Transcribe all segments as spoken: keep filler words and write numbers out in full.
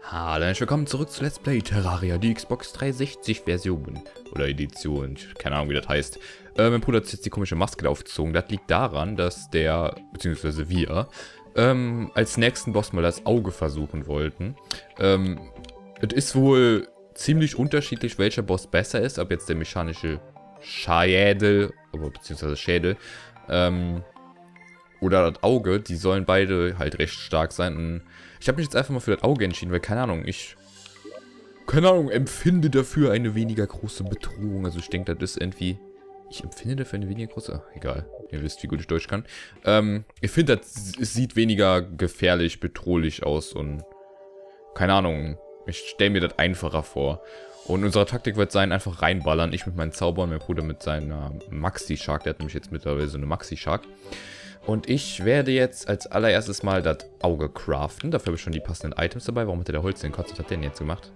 Hallo und willkommen zurück zu Let's Play Terraria, die Xbox dreihundertsechzig Version oder Edition, keine Ahnung wie das heißt. Äh, mein Bruder hat jetzt die komische Maske aufgezogen. Das liegt daran, dass der, beziehungsweise wir, ähm, als nächsten Boss mal das Auge versuchen wollten. Ähm, es ist wohl ziemlich unterschiedlich, welcher Boss besser ist, ob jetzt der mechanische Schädel, aber beziehungsweise Schädel, ähm, oder das Auge, die sollen beide halt recht stark sein. Und ich habe mich jetzt einfach mal für das Auge entschieden, weil, keine Ahnung, ich, keine Ahnung, empfinde dafür eine weniger große Bedrohung. Also ich denke, das ist irgendwie, ich empfinde dafür eine weniger große, ach, egal, ihr wisst, wie gut ich Deutsch kann. Ähm, ich finde, das es sieht weniger gefährlich, bedrohlich aus und, keine Ahnung, ich stelle mir das einfacher vor. Und unsere Taktik wird sein, einfach reinballern. Ich mit meinen Zaubern, mein Bruder mit seiner Maxi-Shark, der hat nämlich jetzt mittlerweile so eine Maxi-Shark. Und ich werde jetzt als allererstes mal das Auge craften. Dafür habe ich schon die passenden Items dabei. Warum hat der Holz den Kotz? Was hat der denn jetzt gemacht?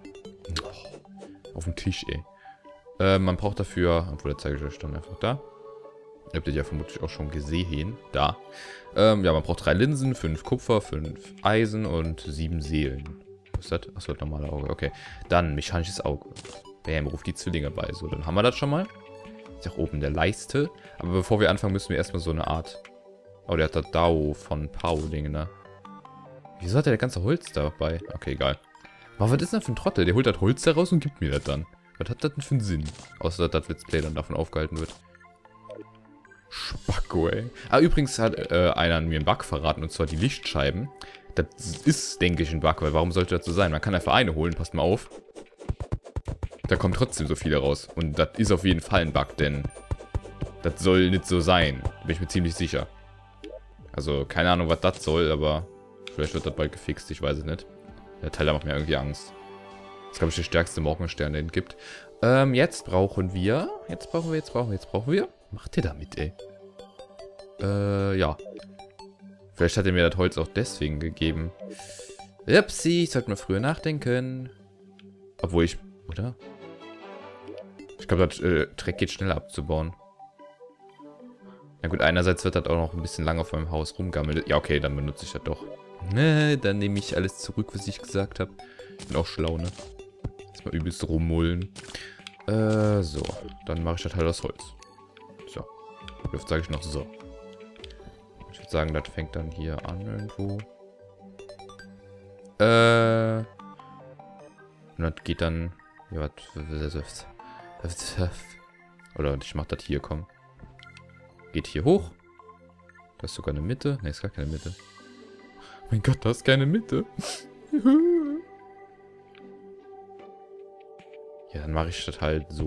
Oh, auf dem Tisch, ey. Äh, man braucht dafür, obwohl, da zeige ich euch dann einfach da. Ihr habt das ja vermutlich auch schon gesehen. Da. Ähm, ja, man braucht drei Linsen, fünf Kupfer, fünf Eisen und sieben Seelen. Was ist das? Achso, das normale Auge. Okay. Dann mechanisches Auge. Bam, ruft die Zwillinge bei. So, dann haben wir das schon mal. Ist auch oben in der Leiste. Aber bevor wir anfangen, müssen wir erstmal so eine Art... Oh, der hat das Dao von Pao-Dinge, ne? Wieso hat der das ganze Holz dabei? Okay, egal. Aber was ist denn das für ein Trottel? Der holt das Holz da raus und gibt mir das dann. Was hat das denn für einen Sinn? Außer, dass das Let's Play dann davon aufgehalten wird. Spacko, ey. Ah, übrigens hat äh, einer mir einen Bug verraten, und zwar die Lichtscheiben. Das ist, denke ich, ein Bug, weil warum sollte das so sein? Man kann einfach eine holen, passt mal auf. Da kommen trotzdem so viele raus. Und das ist auf jeden Fall ein Bug, denn das soll nicht so sein. Da bin ich mir ziemlich sicher. Also, keine Ahnung, was das soll, aber vielleicht wird das bald gefixt, ich weiß es nicht. Der Teil macht mir irgendwie Angst. Das ist, glaube ich, der stärkste Morgenstern, den es gibt. Ähm, jetzt brauchen wir... Jetzt brauchen wir, jetzt brauchen wir, jetzt brauchen wir... Macht ihr damit, ey? Äh, ja. Vielleicht hat er mir das Holz auch deswegen gegeben. Upsi, ich sollte mal früher nachdenken. Obwohl ich... Oder? Ich glaube, das äh, Dreck geht schneller abzubauen. Na gut, einerseits wird das auch noch ein bisschen lange auf meinem Haus rumgammeln. Ja, okay, dann benutze ich das doch. Ne, dann nehme ich alles zurück, was ich gesagt habe. Ich bin auch schlau, ne? Jetzt mal übelst rummullen. Äh, so. Dann mache ich das halt aus Holz. So. Jetzt sage ich noch so. Ich würde sagen, das fängt dann hier an irgendwo. Äh. Und das geht dann... Ja, was... Oder ich mache das hier, komm. Geht hier hoch. Da ist sogar eine Mitte. Ne, ist gar keine Mitte. Mein Gott, da ist keine Mitte. Ja, dann mache ich das halt so.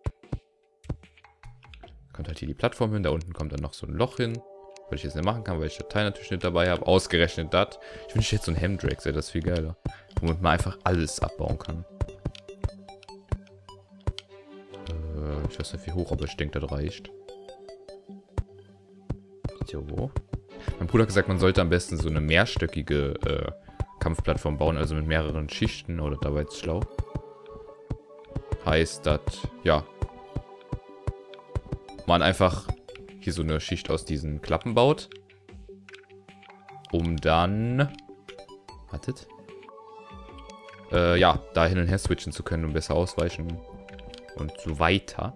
Kommt halt hier die Plattform hin. Da unten kommt dann noch so ein Loch hin. Was ich jetzt nicht machen kann, weil ich das Teil natürlich nicht dabei habe. Ausgerechnet das. Ich wünsche jetzt so ein Hemdrax, ey, das ist viel geiler. Womit man einfach alles abbauen kann. Äh, ich weiß nicht wie hoch, aber ich denke, das reicht. Jo. Mein Bruder hat gesagt, man sollte am besten so eine mehrstöckige äh, Kampfplattform bauen, also mit mehreren Schichten, oder da war jetzt schlau. Heißt, dass, ja, man einfach hier so eine Schicht aus diesen Klappen baut, um dann, wartet, äh, ja, da hin und her switchen zu können und besser ausweichen und so weiter.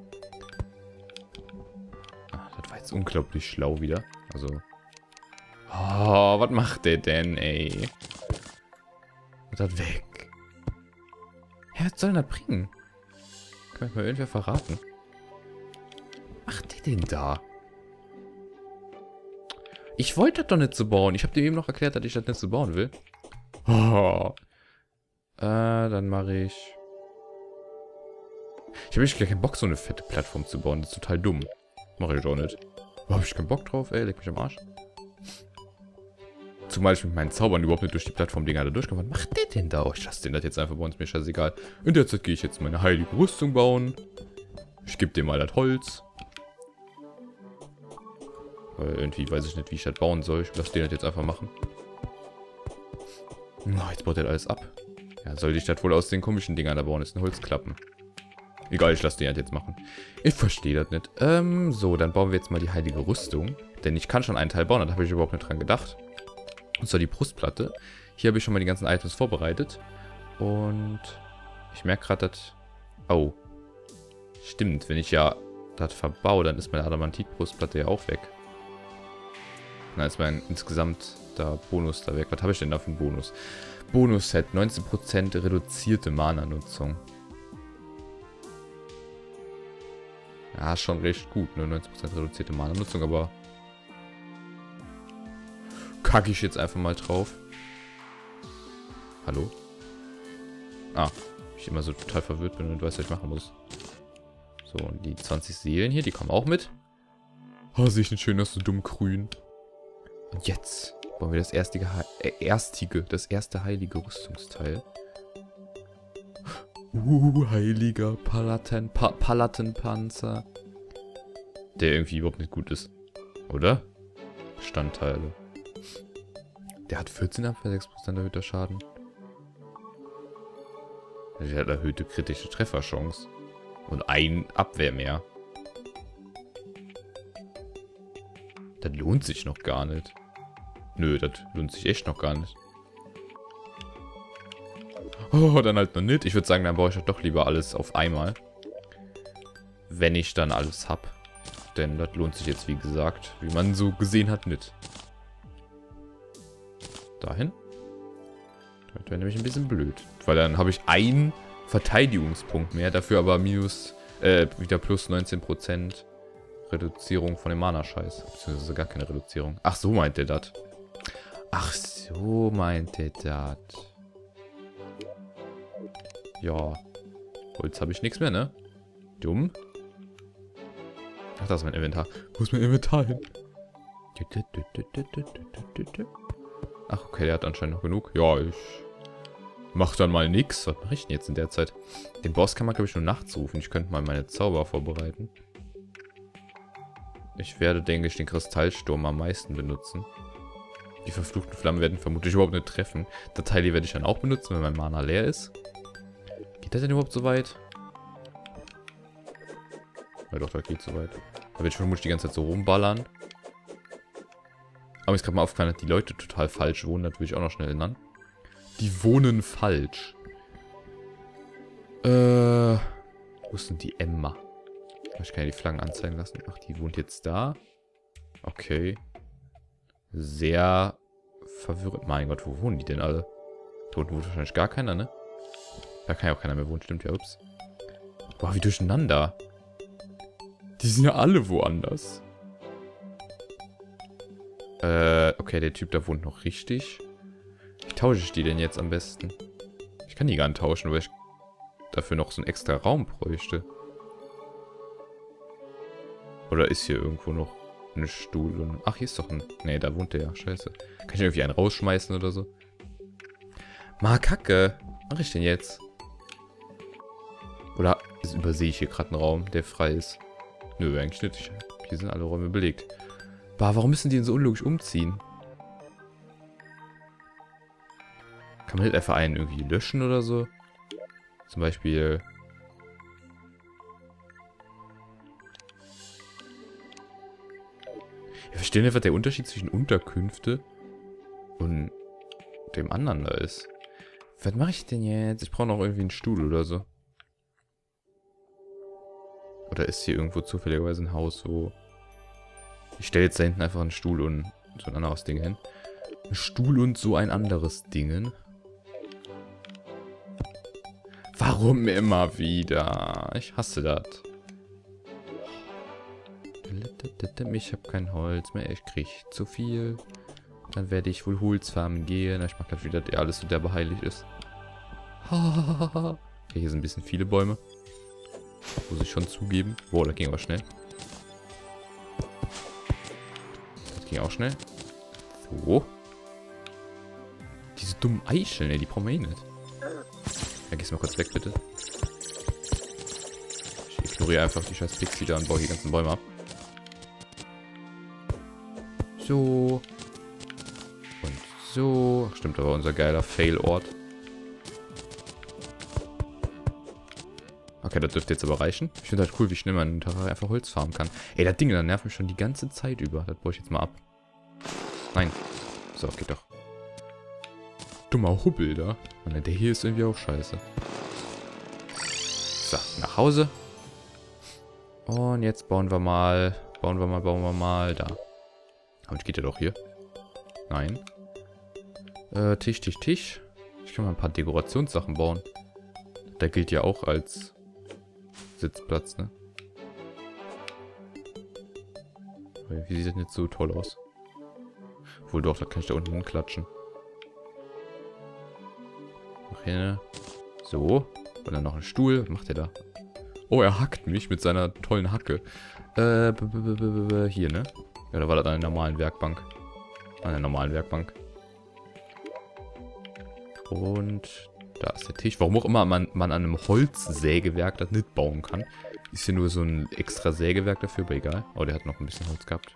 Das war jetzt unglaublich schlau wieder. Also. Oh, was macht der denn, ey? Und das weg. Hä, was soll denn das bringen? Kann ich mal irgendwer verraten? Was macht der denn da? Ich wollte das doch nicht so bauen. Ich habe dir eben noch erklärt, dass ich das nicht so bauen will. Oh. Äh, dann mache ich... Ich habe echt gar keinen Bock, so eine fette Plattform zu bauen. Das ist total dumm. Mache ich doch nicht. Da habe ich keinen Bock drauf, ey. Leg mich am Arsch. Zumal ich mit meinen Zaubern überhaupt nicht durch die Plattform-Dinger da durchkomme. Was macht der denn da? Oh, ich lasse den das jetzt einfach bei uns. Mir scheißegal. In der Zeit gehe ich jetzt meine heilige Rüstung bauen. Ich gebe dem mal das Holz. Weil irgendwie weiß ich nicht, wie ich das bauen soll. Ich lasse den das jetzt einfach machen. Oh, jetzt baut er alles ab. Ja, sollte ich das wohl aus den komischen Dingern da bauen? Das sind Holzklappen. Egal, ich lasse den halt jetzt machen. Ich verstehe das nicht. Ähm, so, dann bauen wir jetzt mal die heilige Rüstung. Denn ich kann schon einen Teil bauen, da habe ich überhaupt nicht dran gedacht. Und zwar die Brustplatte. Hier habe ich schon mal die ganzen Items vorbereitet. Und ich merke gerade, dass... Oh. Stimmt, wenn ich ja das verbaue, dann ist meine Adamantitbrustplatte ja auch weg. Dann ist mein insgesamt da Bonus da weg. Was habe ich denn da für einen Bonus? Bonus-Set, neunzehn Prozent reduzierte Mana-Nutzung. Ja, schon recht gut, ne? neunzehn Prozent reduzierte Mana-Nutzung, aber... Kacke ich jetzt einfach mal drauf. Hallo? Ah, ich immer so total verwirrt bin und weiß, was ich machen muss. So, und die zwanzig Seelen hier, die kommen auch mit. Oh, sehe ich nicht schön aus, so dumm grün. Und jetzt bauen wir das erstige, äh, erstige, das erste heilige Rüstungsteil. Uh, heiliger Palaten, pa Palatenpanzer. Der irgendwie überhaupt nicht gut ist. Oder? Bestandteile. Der hat vierzehn Abwehr, sechs Prozent erhöhter Schaden. Der hat erhöhte kritische Trefferchance. Und ein Abwehr mehr. Das lohnt sich noch gar nicht. Nö, das lohnt sich echt noch gar nicht. Oh, dann halt noch nicht. Ich würde sagen, dann baue ich doch lieber alles auf einmal. Wenn ich dann alles hab. Denn das lohnt sich jetzt, wie gesagt, wie man so gesehen hat, nicht. Dahin. Das wäre nämlich ein bisschen blöd. Weil dann habe ich einen Verteidigungspunkt mehr. Dafür aber minus, äh, wieder plus neunzehn Prozent Reduzierung von dem Mana-Scheiß. Beziehungsweise gar keine Reduzierung. Ach, so meint der das. Ach, so meint der das. Ja. Holz habe ich nichts mehr, ne? Dumm. Ach, das ist mein Inventar. Wo ist mein Inventar hin? Ach, okay, der hat anscheinend noch genug. Ja, ich mach dann mal nix. Was mache ich denn jetzt in der Zeit? Den Boss kann man, glaube ich, nur nachts rufen. Ich könnte mal meine Zauber vorbereiten. Ich werde, denke ich, den Kristallsturm am meisten benutzen. Die verfluchten Flammen werden vermutlich überhaupt nicht treffen. Das Teil hier werde ich dann auch benutzen, wenn mein Mana leer ist. Geht das denn überhaupt so weit? Ja doch, das geht so weit. Da werde ich vermutlich die ganze Zeit so rumballern. Aber mir ist gerade mal aufgefallen, dass die Leute total falsch wohnen. Das will ich auch noch schnell ändern. Die wohnen falsch. Äh, wo ist denn die Emma? Ich kann ja die Flaggen anzeigen lassen. Ach, die wohnt jetzt da. Okay. Sehr verwirrend. Mein Gott, wo wohnen die denn alle? Da unten wohnt wahrscheinlich gar keiner, ne? Da kann ja auch keiner mehr wohnen, stimmt ja, ups. Boah, wie durcheinander. Die sind ja alle woanders. Äh, okay, der Typ da wohnt noch richtig. Wie tausche ich die denn jetzt am besten? Ich kann die gar nicht tauschen, weil ich dafür noch so einen extra Raum bräuchte. Oder ist hier irgendwo noch ein Stuhl? Und ach, hier ist doch ein... Nee, da wohnt der ja. Scheiße. Kann ich irgendwie einen rausschmeißen oder so? Ma, Kacke. Was mache ich denn jetzt? Oder übersehe ich hier gerade einen Raum, der frei ist? Nö, eigentlich nicht. Hier sind alle Räume belegt. Bah, warum müssen die denn so unlogisch umziehen? Kann man halt einfach einen irgendwie löschen oder so? Zum Beispiel... Ich verstehe nicht, was der Unterschied zwischen Unterkünfte und dem anderen da ist. Was mache ich denn jetzt? Ich brauche noch irgendwie einen Stuhl oder so. Oder ist hier irgendwo zufälligerweise ein Haus, wo... Ich stelle jetzt da hinten einfach einen Stuhl und so ein anderes Ding hin. Ein Stuhl und so ein anderes Ding. Warum immer wieder? Ich hasse das. Ich habe kein Holz mehr, ich krieg zu viel. Dann werde ich wohl Holzfarmen gehen. Ich mag das wieder, dass alles so derbe heilig ist. Okay, hier sind ein bisschen viele Bäume. Muss ich schon zugeben. Boah, das ging aber schnell. Das ging auch schnell. So. Diese dummen Eicheln, ey, die brauchen wir eh nicht. Ja, gehst mal kurz weg, bitte. Ich ignoriere einfach die scheiß Pixie da und baue hier die ganzen Bäume ab. So. Und so. Ach, stimmt, aber unser geiler Fail-Ort. Okay, das dürfte jetzt aber reichen. Ich finde halt cool, wie schnell man in Terraria einfach Holz farmen kann. Ey, das Ding, das nervt mich schon die ganze Zeit über. Das baue ich jetzt mal ab. Nein. So, geht doch. dummer Hubbel da. Und der hier ist irgendwie auch scheiße. So, nach Hause. Und jetzt bauen wir mal, bauen wir mal, bauen wir mal da. Aber geht der doch hier? Nein. Äh, Tisch, Tisch, Tisch. Ich kann mal ein paar Dekorationssachen bauen. Der gilt ja auch als Sitzplatz, ne? Wie sieht das nicht so toll aus? Obwohl doch, da kann ich da unten hinklatschen. Noch hin. So. Und dann noch ein Stuhl. Was macht der da? Oh, er hackt mich mit seiner tollen Hacke. Äh, b -b -b -b -b hier, ne? Ja, da war das an der normalen Werkbank. An der normalen Werkbank. Und da ist der Tisch. Warum auch immer man, man an einem Holzsägewerk das nicht bauen kann. Ist hier nur so ein extra Sägewerk dafür, aber egal. Oh, der hat noch ein bisschen Holz gehabt.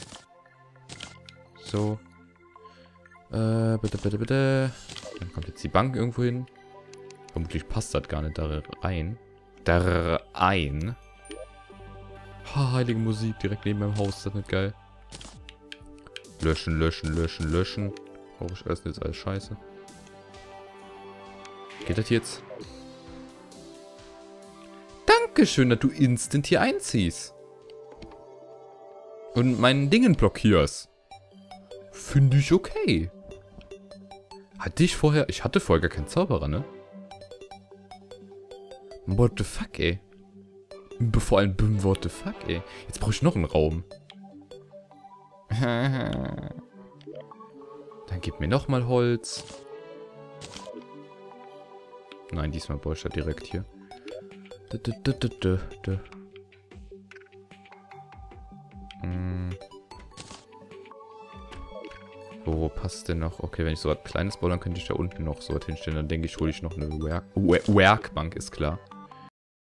So. Äh, bitte, bitte, bitte. Dann kommt jetzt die Bank irgendwo hin. Vermutlich passt das gar nicht da rein. Da rein. Ha, heilige Musik direkt neben meinem Haus. Ist das nicht geil? Löschen, löschen, löschen, löschen. Brauche ich erst jetzt alles scheiße. Geht das jetzt? Dankeschön, dass du instant hier einziehst. Und meinen Dingen blockierst. Finde ich okay. Hatte ich vorher... Ich hatte vorher gar keinen Zauberer, ne? What the fuck, ey. Vor allem, what the fuck, ey. Jetzt brauche ich noch einen Raum. Dann gib mir nochmal Holz. Nein, diesmal brauche ich das direkt hier. Hm. Wo passt denn noch? Okay, wenn ich so was Kleines baue, dann könnte ich da unten noch so was hinstellen. Dann denke ich, hole ich noch eine Werk Werkbank, ist klar.